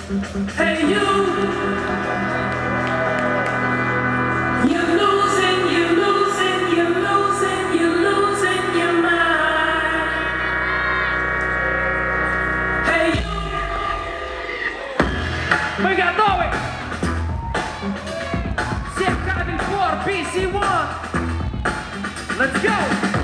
Hey you! You're losing, you're losing, you're losing, you're losing your mind. Hey you! Мы готовы! Всех кабель for PC1! Let's go!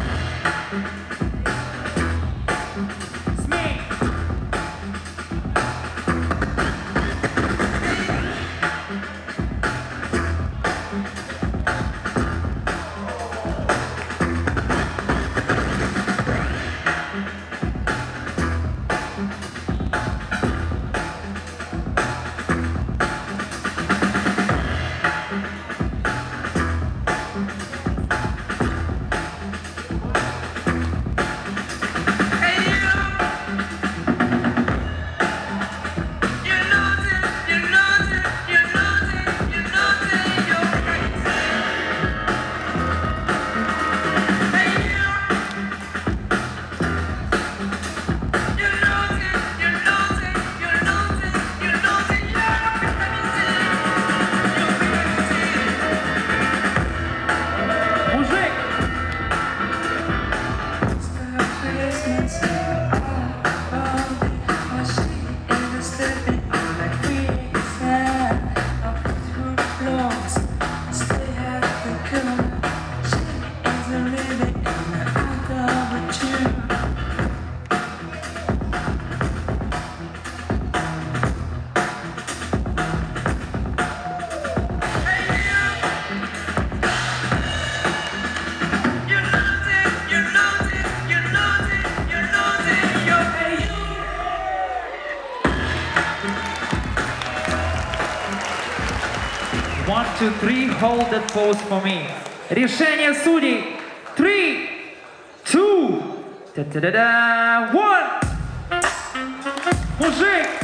One, two, three, hold that pose for me. Решение судей. 3, 2, 1. Мужик!